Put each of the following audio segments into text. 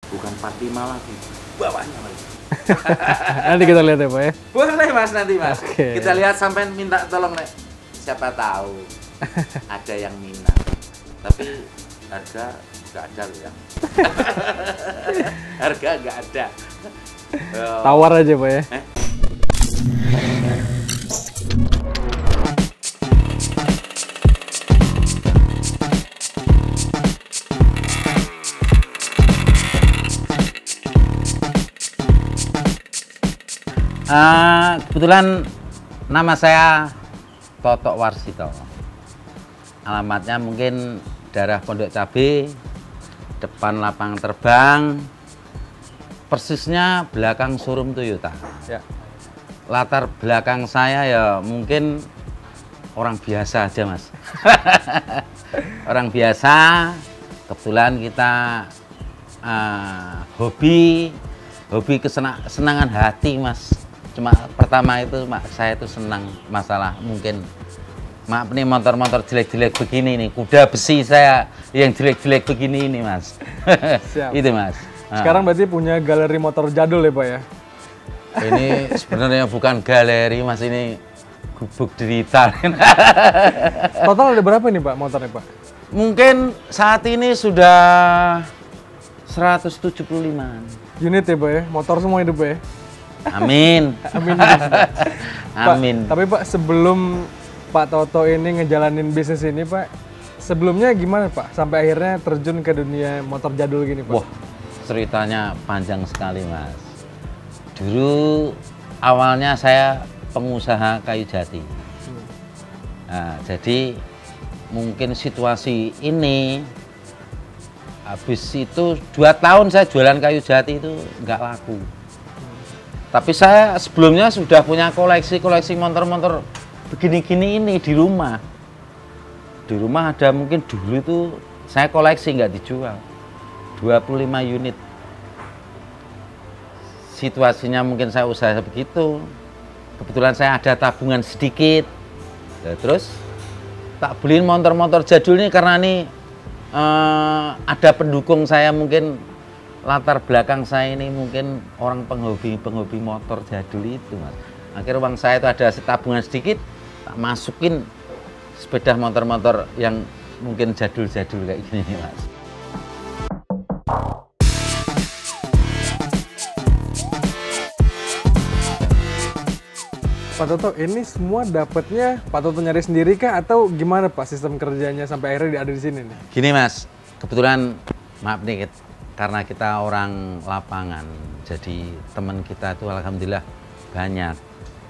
Bukan 45 lagi, bawahnya lagi. Nanti kita lihat ya Pak ya. Boleh Mas, nanti Mas. Oke. Kita lihat sampai minta tolong Nek. Siapa tahu ada yang minat. Tapi harga nggak ada loh ya. Harga nggak ada. Tawar aja Pak ya. Kebetulan nama saya Totok Warsito. Alamatnya mungkin daerah Pondok Cabe, depan lapangan terbang, persisnya belakang showroom Toyota. Ya. Latar belakang saya ya mungkin orang biasa aja Mas. Orang biasa, kebetulan kita hobi kesenangan hati Mas. Cuma pertama itu saya itu senang masalah mungkin maaf nih motor-motor jelek-jelek begini nih, kuda besi saya yang jelek-jelek begini ini Mas. Siap. Itu Mas. Sekarang berarti punya galeri motor jadul ya Pak ya? Ini sebenarnya bukan galeri Mas, ini gubuk derita. Total ada berapa nih Pak motornya Pak? Mungkin saat ini sudah 175. Unit ya Pak ya? Motor semua hidup ya? Amin. Amin. Amin. Pak, tapi Pak sebelum Pak Toto ini ngejalanin bisnis ini Pak, sebelumnya gimana Pak? Sampai akhirnya terjun ke dunia motor jadul gini Pak? Wah, ceritanya panjang sekali Mas. Dulu awalnya saya pengusaha kayu jati. Nah, jadi mungkin situasi ini habis itu 2 tahun saya jualan kayu jati itu nggak laku. Tapi saya sebelumnya sudah punya koleksi motor-motor begini-gini ini di rumah. Di rumah ada mungkin dulu itu saya koleksi nggak dijual. 25 unit. Situasinya mungkin saya usaha begitu. Kebetulan saya ada tabungan sedikit. Nah, terus tak beliin motor-motor jadul ini karena ini ada pendukung saya mungkin latar belakang saya ini mungkin orang penghobi motor jadul itu Mas. Akhirnya uang saya itu ada tabungan sedikit, tak masukin sepeda motor-motor yang mungkin jadul-jadul kayak gini Mas. Pak Toto, ini semua dapatnya Pak Toto nyari sendiri kah atau gimana Pak sistem kerjanya sampai akhirnya ada di sini nih? Gini Mas, kebetulan maaf nih karena kita orang lapangan, jadi teman kita itu alhamdulillah banyak.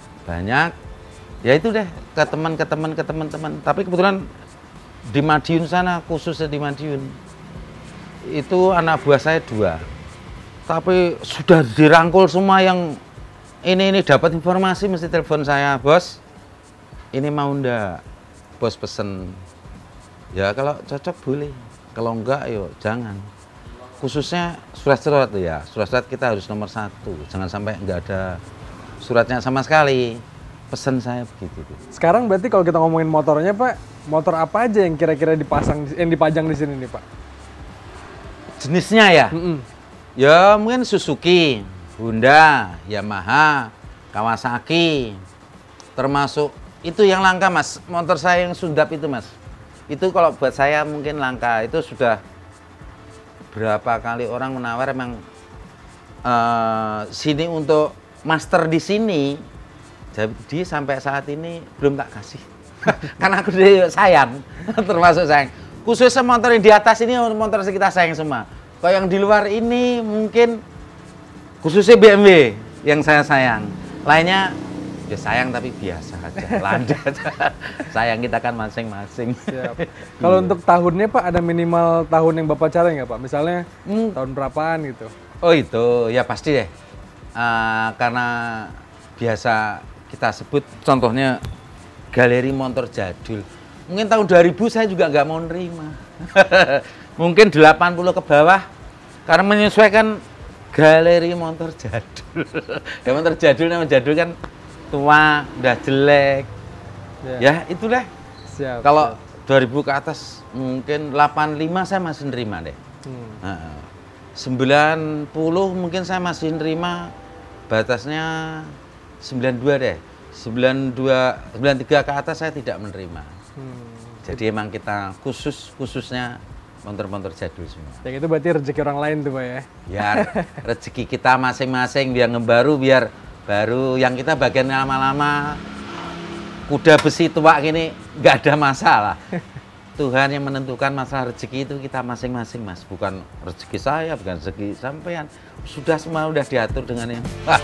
Ya itu deh ke teman-teman. Tapi kebetulan di Madiun sana, khususnya di Madiun, itu anak buah saya 2. Tapi sudah dirangkul semua yang ini dapat informasi mesti telepon saya, bos. Ini mau ndak? Bos pesen. Ya kalau cocok boleh, kalau enggak yuk jangan. Khususnya surat-surat ya, surat-surat kita harus nomor 1, jangan sampai nggak ada suratnya sama sekali. Pesan saya begitu. Sekarang berarti kalau kita ngomongin motornya Pak, motor apa aja yang kira-kira dipajang di sini nih Pak? Jenisnya ya? Ya mungkin Suzuki, Honda, Yamaha, Kawasaki, termasuk itu yang langka Mas, motor saya yang Sundap itu Mas. Itu kalau buat saya mungkin langka, itu sudah berapa kali orang menawar emang sini untuk master di sini, jadi sampai saat ini belum tak kasih. Karena aku sayang, termasuk sayang. Khususnya motor yang di atas ini motor kita sayang semua. Kalau yang di luar ini mungkin khususnya BMW yang saya sayang. Lainnya ya sayang tapi biasa aja, landa aja. Sayang kita kan masing-masing. Kalau untuk tahunnya Pak, ada minimal tahun yang Bapak cari nggak Pak? Misalnya tahun berapaan gitu? Oh itu, ya pasti deh. Karena biasa kita sebut contohnya galeri motor jadul. Mungkin tahun 2000 saya juga nggak mau nerima. Mungkin 80 ke bawah, karena menyesuaikan galeri motor jadul. Ya motor jadul, nama jadul kan tua, udah jelek. Ya itulah. Siap. Kalau 2000 ke atas mungkin 85 saya masih nerima deh. 90 mungkin saya masih nerima batasnya 92 deh. 93 ke atas saya tidak menerima. Jadi emang kita khususnya motor-motor jadul semua. Yang itu berarti rezeki orang lain tuh Pak ya? Biar rezeki kita masing-masing, biar ngebaru, biar baru. Yang kita bagian lama-lama, kuda besi tua gini, nggak ada masalah. Tuhan yang menentukan masalah rezeki itu kita masing-masing, Mas. Bukan rezeki saya, bukan rezeki sampean. Sudah semua udah diatur dengan yang pas.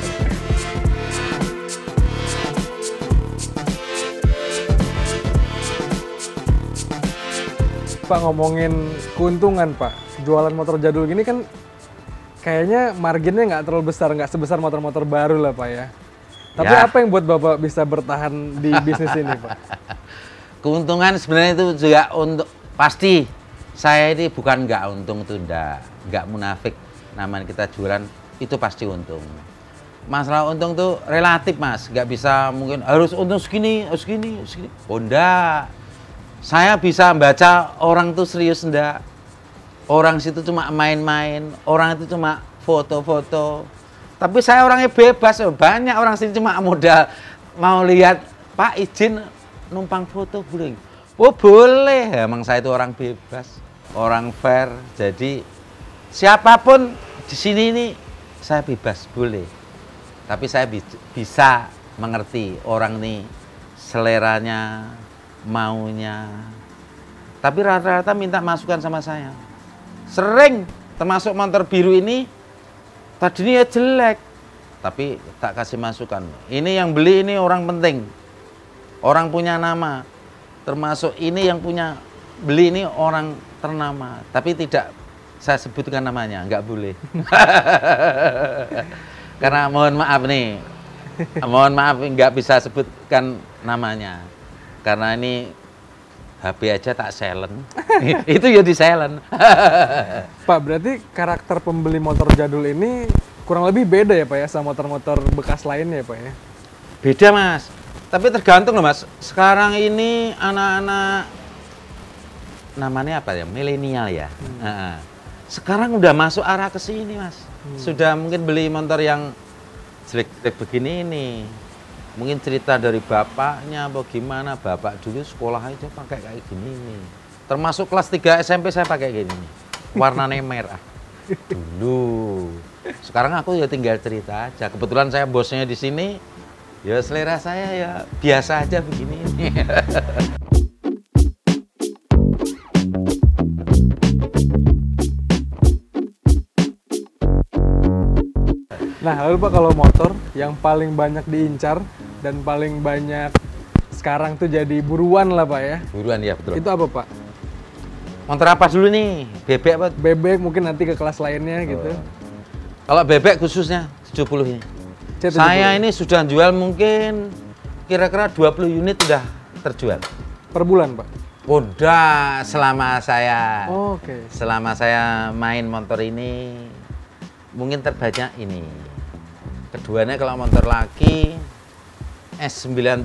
Pak, ngomongin keuntungan Pak, jualan motor jadul gini kan kayaknya marginnya nggak terlalu besar, nggak sebesar motor-motor baru lah Pak ya. Tapi Ya. apa yang buat Bapak bisa bertahan di bisnis ini Pak? Keuntungan sebenarnya itu juga untuk pasti saya ini bukan nggak untung itu nggak munafik. Namanya kita jualan itu pasti untung. Masalah untung tuh relatif Mas, nggak bisa mungkin harus untung segini. Oh enggak. Saya bisa baca orang tuh serius enggak. Orang situ cuma main-main, orang itu cuma foto-foto. Tapi saya orangnya bebas, banyak orang sini cuma modal mau lihat, Pak izin numpang foto boleh? Oh boleh, emang saya itu orang bebas, orang fair. Jadi siapapun di sini ini saya bebas, boleh. Tapi saya bisa mengerti orang nih seleranya, maunya. Tapi rata-rata minta masukan sama saya. Sering, termasuk motor biru ini, tadinya jelek, tapi tak kasih masukan. Ini yang beli ini orang penting, orang punya nama. Termasuk ini yang punya beli ini orang ternama, tapi tidak saya sebutkan namanya, nggak boleh. Karena mohon maaf nih, mohon maaf nggak bisa sebutkan namanya. Karena ini HP aja tak silent, itu ya di silent. Pak, berarti karakter pembeli motor jadul ini kurang lebih beda ya Pak ya sama motor-motor bekas lainnya ya Pak ya? Beda Mas, tapi tergantung loh Mas. Sekarang ini anak-anak namanya apa ya, milenial ya. Sekarang udah masuk arah ke sini Mas. Sudah mungkin beli motor yang jelek-jelek begini nih. Mungkin cerita dari bapaknya apa gimana, bapak dulu sekolah aja pakai kayak gini nih. Termasuk kelas 3 SMP saya pakai gini nih. Warnanya merah. Dulu. Sekarang aku ya tinggal cerita aja. Kebetulan saya bosnya di sini. Ya selera saya ya biasa aja begini. Nah, lalu Pak, kalau motor yang paling banyak diincar dan paling banyak sekarang tuh jadi buruan lah Pak ya. Buruan ya betul. Itu apa Pak? Motor apa dulu nih? Bebek apa? Bebek, mungkin nanti ke kelas lainnya gitu. Kalau bebek khususnya 70 ini. C70. Saya ini sudah jual mungkin kira-kira 20 unit sudah terjual. Per bulan Pak? Udah selama saya Oke. selama saya main motor ini mungkin terbanyak ini. Keduanya kalau motor laki S90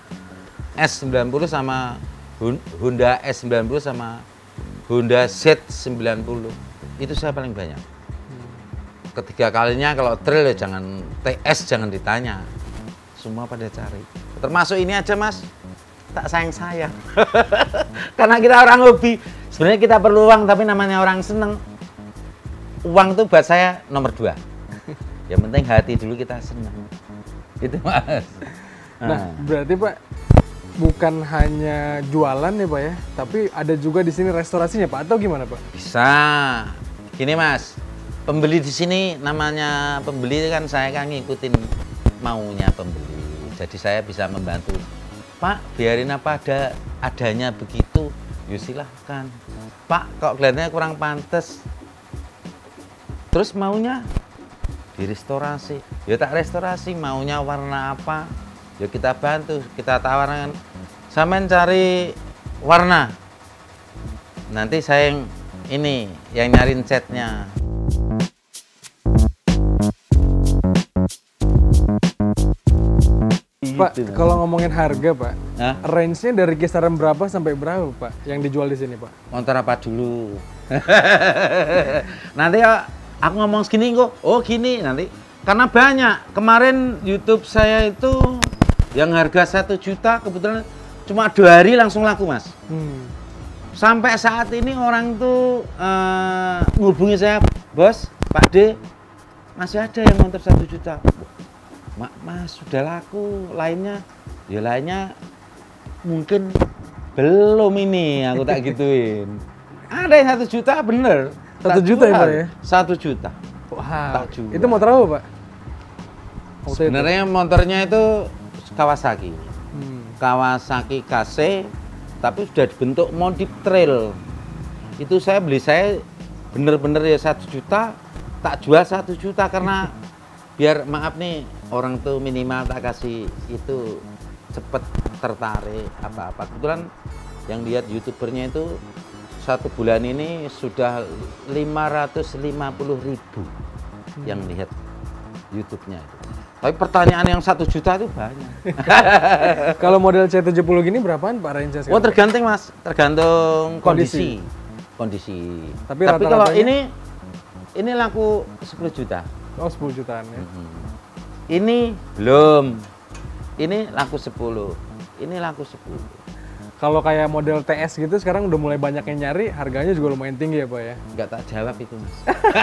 sama Honda S90 sama Honda Z90 itu saya paling banyak. Ketiga kalinya kalau trail ya jangan TS, jangan ditanya, semua pada cari. Termasuk ini aja Mas, tak sayang karena kita orang hobi. Sebenarnya kita perlu uang, tapi namanya orang seneng, uang tuh buat saya nomor 2. Yang penting hati dulu kita seneng, itu Mas. Nah, berarti Pak bukan hanya jualan ya Pak ya, tapi ada juga di sini restorasinya Pak, atau gimana Pak? Bisa. Gini Mas, pembeli di sini namanya pembeli kan saya kan ngikutin maunya pembeli. Jadi saya bisa membantu. Pak, biarin apa adanya begitu. Ya silahkan. Pak, kok kelihatannya kurang pantas. Terus maunya direstorasi. Ya tak restorasi, maunya warna apa? Ya kita bantu, kita tawarkan. Sampean cari warna. Nanti saya yang nyariin catnya. Pak, kalau ngomongin harga Pak, Hah? range-nya dari kisaran berapa sampai berapa Pak yang dijual di sini Pak? Motor apa dulu? Nanti ya aku ngomong segini kok, oh gini nanti. Karena banyak, kemarin YouTube saya itu yang harga 1 juta kebetulan cuma 2 hari langsung laku Mas. Sampai saat ini orang tuh ngubungi saya, bos, Pak D, masih ada yang motor 1 juta. Mas, sudah laku, lainnya, ya lainnya mungkin belum ini, aku tak gituin. Ada yang 1 juta, bener. 1 juta ya Pak ya? 1 juta. Wah, Tak jual. itu motor apa Pak? Waktu itu? Sebenarnya motornya itu Kawasaki. Kawasaki KC, tapi sudah dibentuk modif trail. Itu saya beli, saya bener-bener ya 1 juta, tak jual 1 juta karena biar maaf nih orang tuh minimal tak kasih itu cepet tertarik apa-apa. Kebetulan yang lihat youtubernya itu 1 bulan ini sudah 550.000 yang lihat YouTube-nya itu. Tapi pertanyaan yang 1 juta itu banyak. Kalau model C70 gini berapaan Pak range-nya Oh sekarang? tergantung Mas, tergantung kondisi. Tapi kalau rata-ratanya? ini laku 10 juta. Oh 10 jutaan ya. Ini belum. Ini laku 10. Ini laku 10. Kalau kayak model TS gitu sekarang udah mulai banyak yang nyari, harganya juga lumayan tinggi ya Pak ya? Nggak tak jawab itu Mas.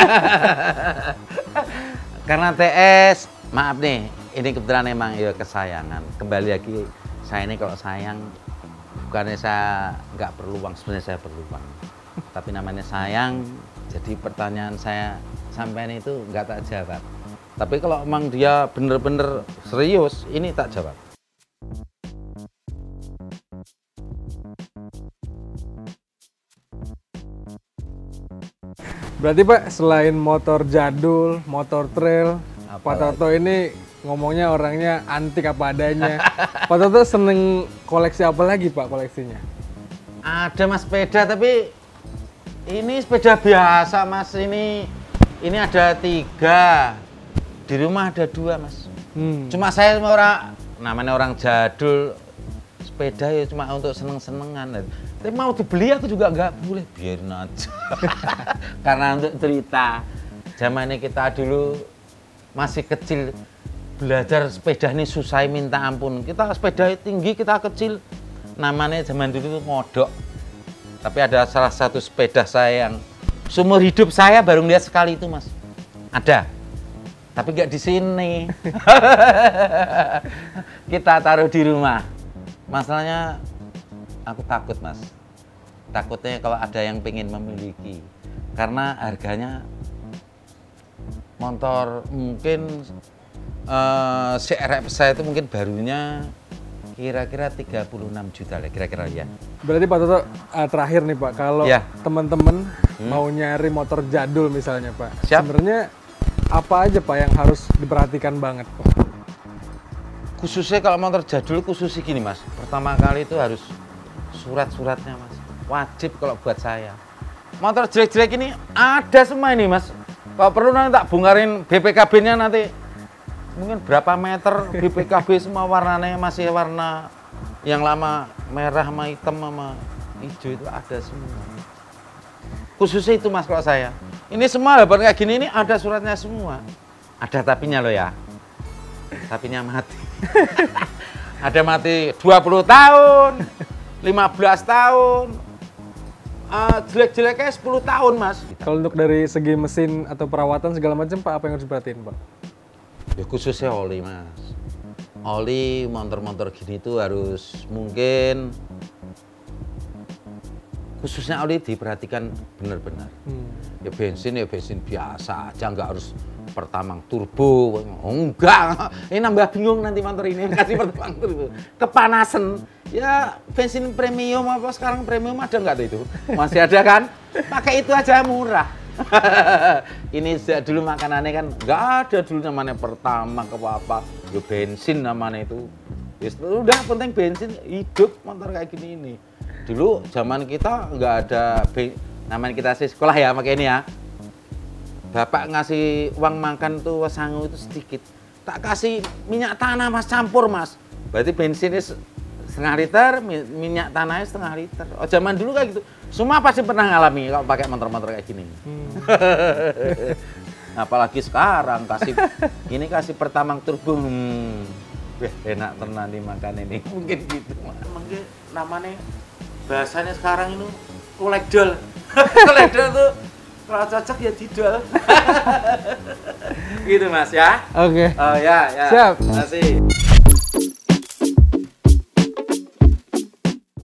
Karena TS, maaf nih, ini kebetulan emang ya kesayangan. Kembali lagi, saya ini kalau sayang, bukannya saya nggak perlu uang, sebenarnya saya perlu uang. Tapi namanya sayang, jadi pertanyaan saya sampean itu nggak tak jawab. Tapi kalau emang dia bener-bener serius, ini tak jawab. Berarti Pak, selain motor jadul, motor trail, Apa Pak Toto ini ngomongnya orangnya antik apa adanya. Pak Toto seneng koleksi apa lagi Pak koleksinya? Ada Mas sepeda, tapi ini sepeda biasa Mas. Ini ada 3, di rumah ada 2 Mas. Cuma saya namanya orang jadul, sepeda ya cuma untuk seneng-senengan. Tapi mau dibeli aku juga nggak boleh, biarin aja. Karena untuk cerita, zamannya kita dulu masih kecil, belajar sepeda ini susah minta ampun. Kita sepeda tinggi, kita kecil, namanya zaman dulu itu ngodok. Tapi ada salah satu sepeda saya yang seumur hidup saya baru lihat sekali itu Mas. Ada, tapi nggak di sini. Kita taruh di rumah. Masalahnya aku takut Mas, takutnya kalau ada yang pengen memiliki, karena harganya motor mungkin CRF saya itu mungkin barunya kira-kira 36 juta lah kira-kira ya. Berarti Pak Toto terakhir nih Pak, kalau Ya. teman-teman mau nyari motor jadul misalnya Pak, Siap. sebenarnya apa aja Pak yang harus diperhatikan banget Pak? Khususnya kalau motor jadul khususnya gini Mas, pertama kali itu harus surat-suratnya Mas, wajib kalau buat saya. Motor jelek-jelek ini ada semua ini Mas. Kalau perlu nanti tak bongkarin BPKB-nya nanti. Mungkin berapa meter BPKB semua warnanya masih warna yang lama, merah sama hitam sama hijau itu ada semua. Khususnya itu Mas kalau saya. Ini semua lebar kayak gini ini ada suratnya semua. Ada tapinya loh ya. Tapinya mati. Ada mati 20 tahun, 15 tahun, jelek-jeleknya 10 tahun Mas. Kalau untuk dari segi mesin atau perawatan segala macam Pak, apa yang harus diperhatiin Pak? Ya khususnya oli Mas. Oli motor-motor gini tuh harus mungkin khususnya oli diperhatikan benar-benar. Ya bensin biasa aja, nggak harus pertamang turbo. Oh, enggak, ini nambah bingung nanti motor ini kasih pertamang turbo. Kepanasan. Ya bensin premium apa sekarang premium ada nggak tuh itu? Masih ada kan? Pakai itu aja murah. Ini dulu makanannya kan nggak ada dulu namanya pertama ke apa, ya bensin namanya itu. Ya, udah penting bensin, hidup motor kayak gini ini. Dulu zaman kita nggak ada namanya kita sih sekolah ya pakai ini ya. Bapak ngasih uang makan tuh sangu itu sedikit. Tak kasih minyak tanah Mas, campur Mas. Berarti bensinnya setengah liter, minyak tanahnya setengah liter. Oh, zaman dulu kayak gitu. Semua pasti pernah ngalami kalau pakai motor-motor kayak gini. Apalagi sekarang kasih pertamang turbo. Enak tenan dimakan ini. Mungkin gitu. Mungkin namanya bahasanya sekarang itu kolekdol. Kolekdol tuh kalau cocok ya didol. Gitu Mas ya. Oke. Oh ya, ya. Siap. Terima kasih.